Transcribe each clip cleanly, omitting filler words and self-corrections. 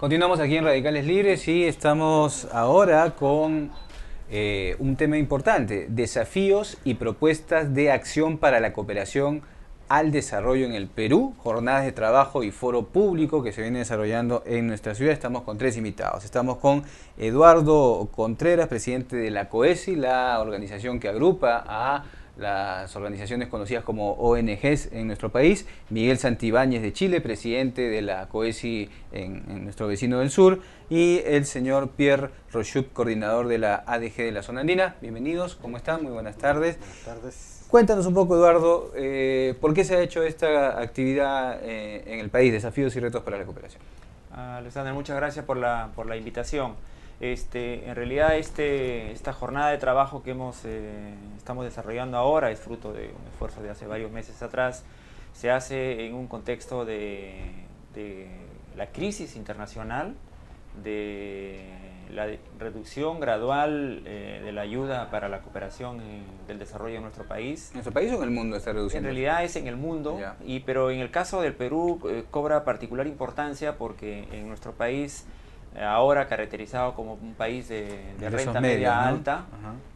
Continuamos aquí en Radicales Libres y estamos ahora con un tema importante: desafíos y propuestas de acción para la cooperación al desarrollo en el Perú, jornadas de trabajo y foro público que se viene desarrollando en nuestra ciudad. Estamos con tres invitados. Estamos con Eduardo Contreras, presidente de la COESI, la organización que agrupa a las organizaciones conocidas como ONGs en nuestro país; Miguel Santibáñez de Chile, presidente de la COESI en nuestro vecino del sur; y el señor Pierre Rochup, coordinador de la ADG de la zona andina. Bienvenidos, ¿cómo están? Muy buenas tardes. Buenas tardes. Cuéntanos un poco, Eduardo, ¿por qué se ha hecho esta actividad en el país, desafíos y retos para la cooperación? Alexander, muchas gracias por la invitación. En realidad esta jornada de trabajo que estamos desarrollando ahora es fruto de un esfuerzo de hace varios meses atrás. Se hace en un contexto de la crisis internacional, de la reducción gradual de la ayuda para la cooperación del desarrollo en nuestro país. ¿En nuestro país o en el mundo está reduciendo? En realidad es en el mundo, pero en el caso del Perú cobra particular importancia porque en nuestro país, ahora caracterizado como un país de renta media alta,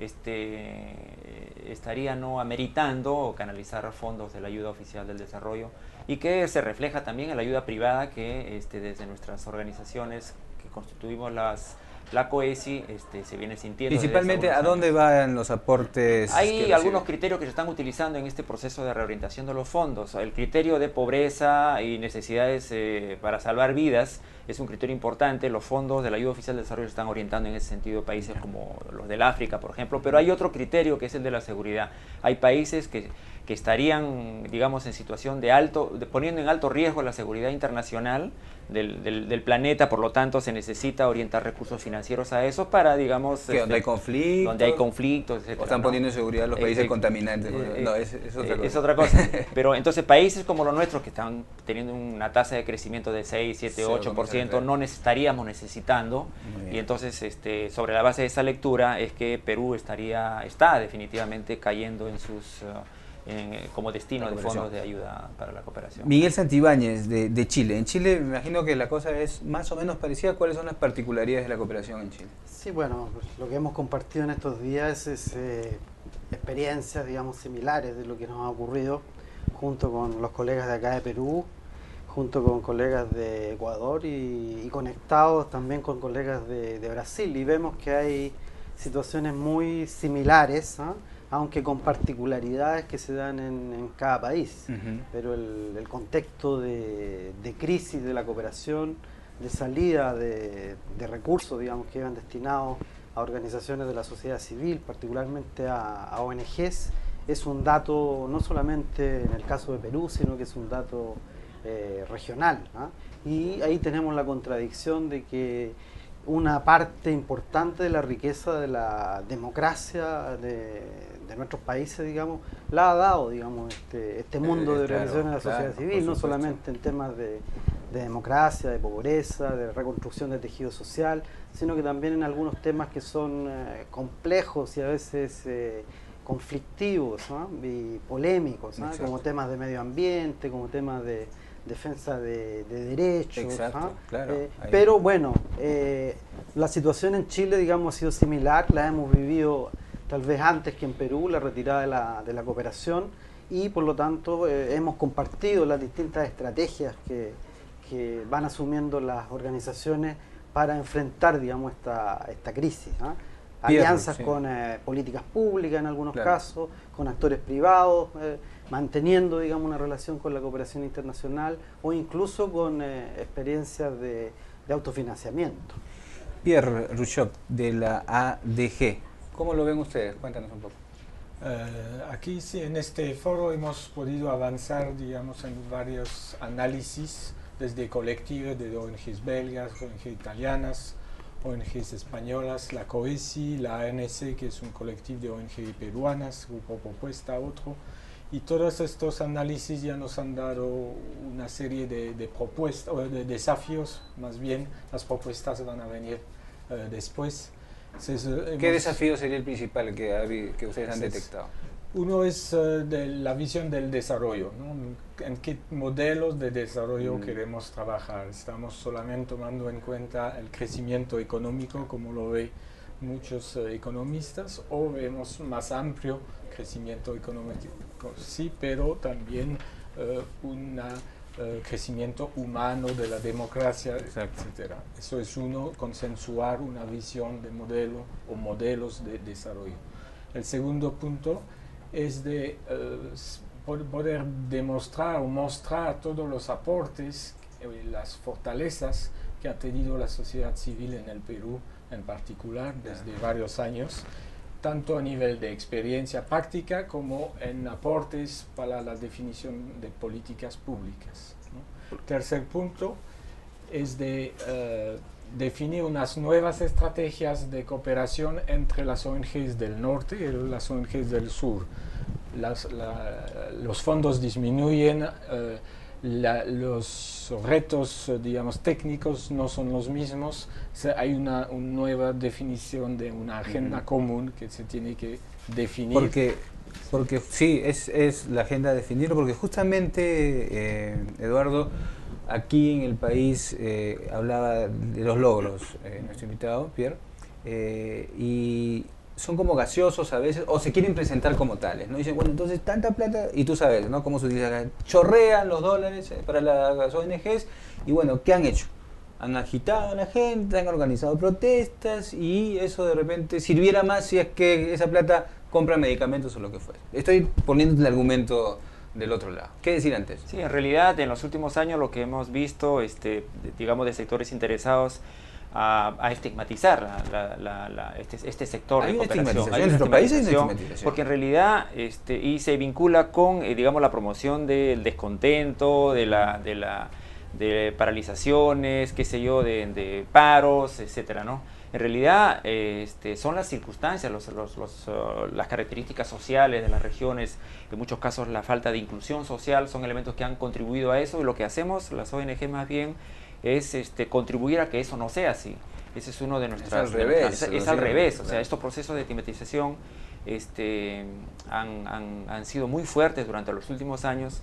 estaría no ameritando canalizar fondos de la ayuda oficial del desarrollo, y que se refleja también en la ayuda privada que desde nuestras organizaciones que constituimos la COESI se viene sintiendo. Principalmente, ¿a dónde van los aportes? Hay algunos criterios que se están utilizando en este proceso de reorientación de los fondos. El criterio de pobreza y necesidades para salvar vidas es un criterio importante. Los fondos de la ayuda oficial de desarrollo se están orientando en ese sentido, países como los del África, por ejemplo. Pero hay otro criterio que es el de la seguridad. Hay países que estarían, digamos, en situación poniendo en alto riesgo la seguridad internacional del planeta. Por lo tanto, se necesita orientar recursos financieros a eso para, digamos, donde hay conflictos. Donde hay conflictos, etcétera, o están poniendo en seguridad los países contaminantes. No, es otra cosa. Es otra cosa. Pero entonces países como los nuestros, que están teniendo una tasa de crecimiento de 6, 7, 8%, no estaríamos necesitando. Y entonces, sobre la base de esa lectura, es que Perú está definitivamente cayendo en sus como destino de fondos de ayuda para la cooperación. Miguel Santibáñez de Chile. En Chile me imagino que la cosa es más o menos parecida. ¿Cuáles son las particularidades de la cooperación en Chile? Sí, bueno, pues lo que hemos compartido en estos días es experiencias, digamos, similares de lo que nos ha ocurrido junto con los colegas de acá de Perú, junto con colegas de Ecuador y conectados también con colegas de Brasil, y vemos que hay situaciones muy similares, ¿eh? Aunque con particularidades que se dan en cada país. Pero el contexto de crisis de la cooperación, de salida de recursos, digamos, que iban destinados a organizaciones de la sociedad civil, particularmente a ONGs, es un dato no solamente en el caso de Perú, sino que es un dato regional, ¿eh? Y ahí tenemos la contradicción de que una parte importante de la riqueza de la democracia de nuestros países, digamos, la ha dado, digamos, este mundo de organizaciones de la sociedad civil, no solamente en temas de democracia, de pobreza, de reconstrucción del tejido social, sino que también en algunos temas que son complejos y a veces conflictivos, ¿no? Y polémicos, ¿no? Como temas de medio ambiente, como temas de defensa de derechos. Exacto, claro. Pero bueno, la situación en Chile, digamos, ha sido similar, la hemos vivido tal vez antes que en Perú, la retirada de la cooperación, y por lo tanto hemos compartido las distintas estrategias que van asumiendo las organizaciones para enfrentar, digamos, esta crisis, ¿no? Alianzas con políticas públicas en algunos casos, con actores privados, manteniendo, digamos, una relación con la cooperación internacional, o incluso con experiencias de autofinanciamiento. Pierre Rochup, de la ADG. ¿Cómo lo ven ustedes? Cuéntanos un poco. Aquí sí, en este foro hemos podido avanzar, digamos, en varios análisis, desde colectivos de ONGs belgas, ONGs italianas, ONGs españolas, la COESI, la ANC, que es un colectivo de ONG peruanas, Grupo Propuesta, otro, y todos estos análisis ya nos han dado una serie de propuestas, o de desafíos, más bien. Las propuestas van a venir después. ¿Qué desafío sería el principal que ustedes han detectado? Uno es de la visión del desarrollo, ¿no? En qué modelos de desarrollo queremos trabajar. Estamos solamente tomando en cuenta el crecimiento económico, como lo ven muchos economistas, o vemos más amplio crecimiento económico, sí, pero también un crecimiento humano de la democracia, etc. Eso es uno, consensuar una visión de modelo o modelos de desarrollo. El segundo punto es de poder demostrar o mostrar todos los aportes y las fortalezas que ha tenido la sociedad civil en el Perú en particular desde varios años, tanto a nivel de experiencia práctica como en aportes para la definición de políticas públicas, ¿no? Tercer punto es de definir unas nuevas estrategias de cooperación entre las ONGs del norte y las ONGs del sur. Los fondos disminuyen, los retos, digamos, técnicos no son los mismos. Hay una nueva definición de una agenda común que se tiene que definir. Porque sí, es la agenda a definir, porque justamente, Eduardo, aquí en el país hablaba de los logros, nuestro invitado, Pierre, y son como gaseosos a veces, o se quieren presentar como tales, ¿no? Dicen, bueno, entonces tanta plata, y tú sabes, ¿no? Cómo se utiliza, chorrean los dólares para las ONGs, y bueno, ¿qué han hecho? Han agitado a la gente, han organizado protestas, y eso de repente sirviera más si es que esa plata compra medicamentos o lo que fuera. Estoy poniendo el argumento del otro lado. ¿Qué decir antes? Sí, en realidad en los últimos años lo que hemos visto, digamos, de sectores interesados a estigmatizar este sector de cooperación. ¿Hay en nuestro país hay una estigmatización? Porque en realidad y se vincula con, digamos, la promoción del descontento, de paralizaciones, qué sé yo, de paros, etcétera, ¿no? En realidad son las circunstancias, las características sociales de las regiones, en muchos casos la falta de inclusión social son elementos que han contribuido a eso, y lo que hacemos las ONG más bien es contribuir a que eso no sea así. Ese es uno de nuestros... Es al revés, o sea, estos procesos de estigmatización han sido muy fuertes durante los últimos años,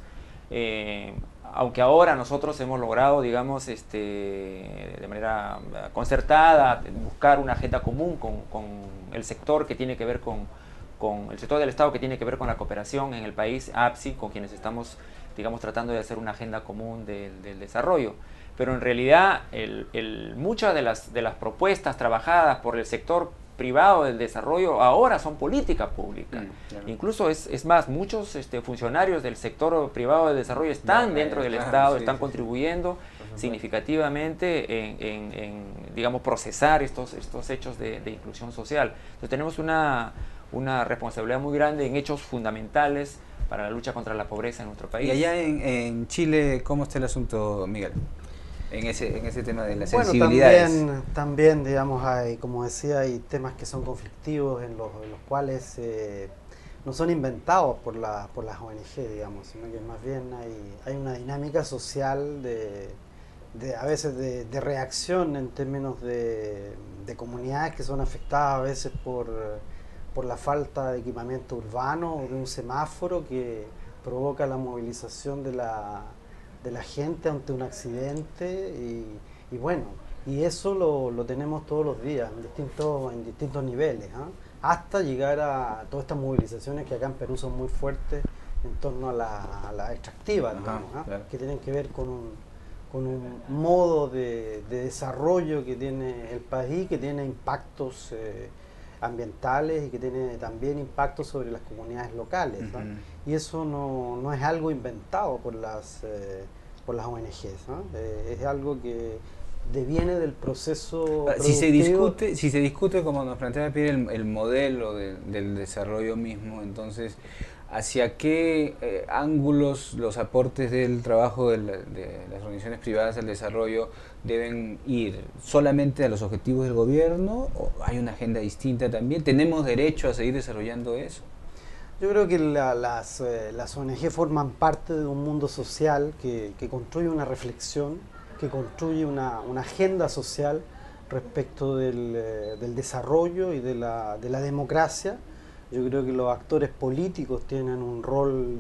aunque ahora nosotros hemos logrado, digamos, de manera concertada, buscar una agenda común con el sector que tiene que ver con el sector del Estado que tiene que ver con la cooperación en el país, APSI, con quienes estamos, digamos, tratando de hacer una agenda común del desarrollo. Pero en realidad muchas de las propuestas trabajadas por el sector privado del desarrollo ahora son política pública. Claro. Incluso es más, muchos funcionarios del sector privado del desarrollo están dentro del Estado, están contribuyendo significativamente en, digamos, procesar estos hechos de inclusión social. Entonces tenemos una responsabilidad muy grande en hechos fundamentales para la lucha contra la pobreza en nuestro país. Y allá en Chile, ¿cómo está el asunto, Miguel? En ese tema de las sensibilidades. También, digamos, hay, como decía, hay temas que son conflictivos en los cuales no son inventados por las ONG, digamos, sino que más bien hay una dinámica social a veces de reacción en términos de comunidades que son afectadas a veces por la falta de equipamiento urbano o de un semáforo que provoca la movilización de la gente ante un accidente y bueno, y eso lo tenemos todos los días en distintos niveles, hasta llegar a todas estas movilizaciones que acá en Perú son muy fuertes en torno a la extractiva, digamos, claro, que tienen que ver con un modo de desarrollo que tiene el país, que tiene impactos ambientales y que tiene también impactos sobre las comunidades locales, y eso no es algo inventado por las ONGs, es algo que deviene del proceso productivo. Si se discute como nos plantea Pierre el modelo del desarrollo mismo, entonces ¿hacia qué ángulos los aportes del trabajo de las organizaciones privadas al desarrollo deben ir? ¿Solamente a los objetivos del gobierno o hay una agenda distinta también? ¿Tenemos derecho a seguir desarrollando eso? Yo creo que las ONG forman parte de un mundo social que construye una reflexión, que construye una agenda social respecto del desarrollo y de la democracia, Yo creo que los actores políticos tienen un rol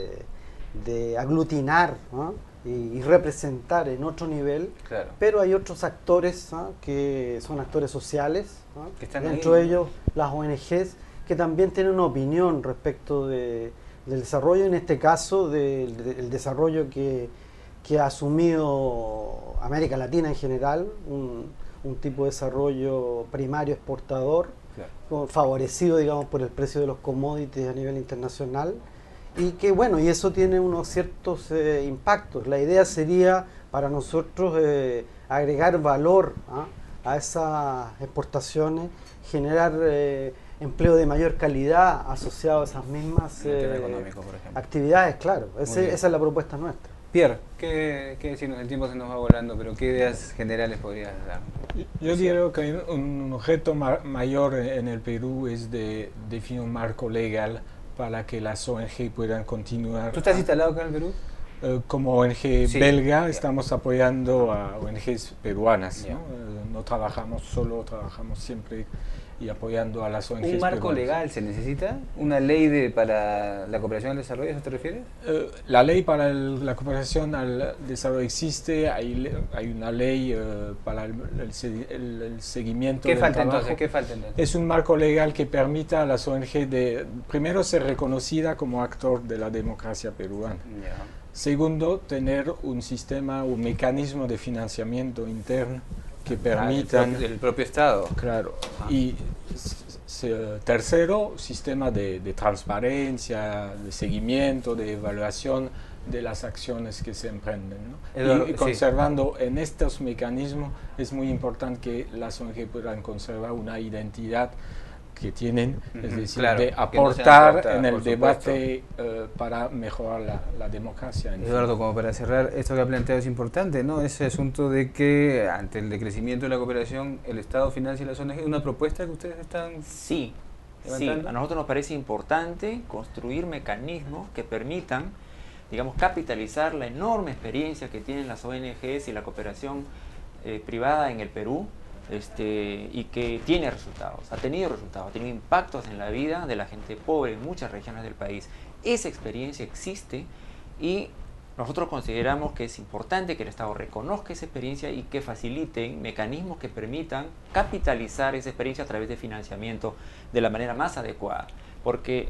de aglutinar, ¿no? y representar en otro nivel, Claro. pero hay otros actores, ¿no? que son actores sociales, ¿no? Que están dentro ahí, de ¿no? ellos las ONGs, que también tienen una opinión respecto del desarrollo, en este caso del desarrollo que ha asumido América Latina en general, un tipo de desarrollo primario exportador, Claro. favorecido, digamos, por el precio de los commodities a nivel internacional, y que bueno, y eso tiene unos ciertos impactos. La idea sería para nosotros agregar valor, ¿ah? a esas exportaciones, generar empleo de mayor calidad asociado a esas mismas En el tema económico, por ejemplo. actividades, claro. Bien. Esa es la propuesta nuestra. Pierre, ¿qué decirnos? El tiempo se nos va volando, pero ¿qué ideas generales podrías dar? Yo diría que un reto mayor en el Perú es de definir un marco legal para que las ONG puedan continuar. ¿Tú estás instalado acá en el Perú? Como ONG Sí. belga Ya. estamos apoyando a ONGs peruanas, Ya. ¿no? No trabajamos solo, trabajamos siempre y apoyando a las ONGs ¿Un marco peruanas. legal se necesita? ¿Una ley para la cooperación al desarrollo? ¿A eso te refieres? La ley para la cooperación al desarrollo existe, hay una ley para el seguimiento ¿Qué del falta trabajo. entonces? ¿Qué falta entonces? Es un marco legal que permita a las ONG de, primero, ser reconocida como actor de la democracia peruana. Ya. Segundo, tener un sistema, un mecanismo de financiamiento interno que permitan... Del propio Estado. Claro. Y tercero, sistema de transparencia, de seguimiento, de evaluación de las acciones que se emprenden, ¿no? Eduardo, Y sí. conservando en estos mecanismos es muy importante que las ONG puedan conservar una identidad que tienen, es Ujú, decir, claro, de que no sean aportar cooptadas, en el por debate para mejorar la democracia. En Eduardo, fin. como para cerrar, esto que ha planteado es importante, ¿no? Ese asunto de que ante el decrecimiento de la cooperación, el Estado financia las ONG, ¿es una propuesta que ustedes están Sí, sí, levantando? a nosotros nos parece importante construir mecanismos que permitan, digamos, capitalizar la enorme experiencia que tienen las ONGs y la cooperación privada en el Perú, y que tiene resultados, ha tenido impactos en la vida de la gente pobre en muchas regiones del país. Esa experiencia existe y nosotros consideramos que es importante que el Estado reconozca esa experiencia y que faciliten mecanismos que permitan capitalizar esa experiencia a través de financiamiento de la manera más adecuada. Porque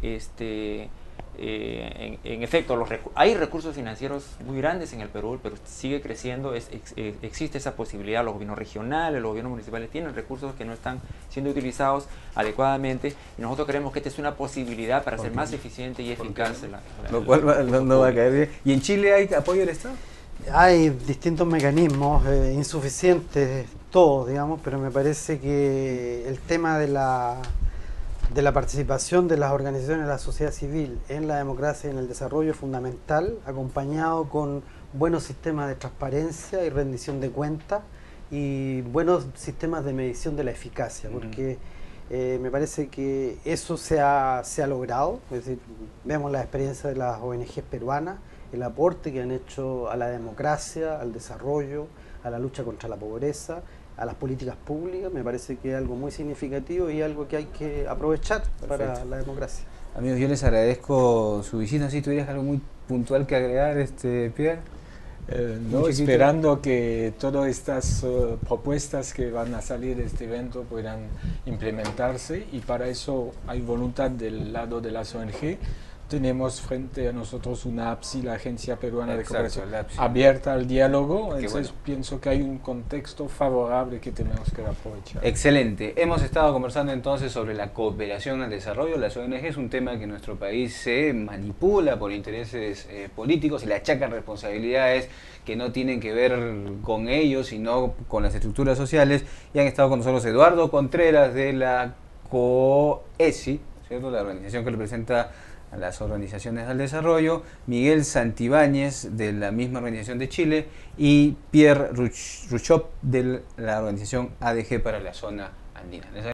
en efecto hay recursos financieros muy grandes en el Perú sigue creciendo, existe esa posibilidad, los gobiernos regionales, los gobiernos municipales tienen recursos que no están siendo utilizados adecuadamente y nosotros creemos que esta es una posibilidad para hacer más eficiente y eficaz Lo cual no va a caer bien. ¿Y en Chile hay apoyo del Estado? Hay distintos mecanismos, insuficientes todos, digamos, pero me parece que el tema de la participación de las organizaciones de la sociedad civil en la democracia y en el desarrollo es fundamental, acompañado con buenos sistemas de transparencia y rendición de cuentas y buenos sistemas de medición de la eficacia, porque me parece que eso se ha logrado. Es decir, vemos la experiencia de las ONG peruanas, el aporte que han hecho a la democracia, al desarrollo, a la lucha contra la pobreza, a las políticas públicas. Me parece que es algo muy significativo y algo que hay que aprovechar. Perfecto. Para la democracia. Amigos, yo les agradezco su visita. Si tuvieras algo muy puntual que agregar, Pierre. No, esperando que todas estas propuestas que van a salir de este evento puedan implementarse, y para eso hay voluntad del lado de las ONG. Tenemos frente a nosotros una APSI, la Agencia Peruana de Cooperación, abierta al diálogo, entonces pienso que hay un contexto favorable que tenemos que aprovechar. Excelente. Hemos estado conversando entonces sobre la cooperación al desarrollo. Las ONG es un tema que en nuestro país se manipula por intereses políticos y le achacan responsabilidades que no tienen que ver con ellos, sino con las estructuras sociales. Y han estado con nosotros Eduardo Contreras de la COESI, ¿cierto? La organización que representa a las organizaciones al desarrollo, Miguel Santibáñez de la misma organización de Chile y Pierre Ruchop de la organización ADG para la zona andina.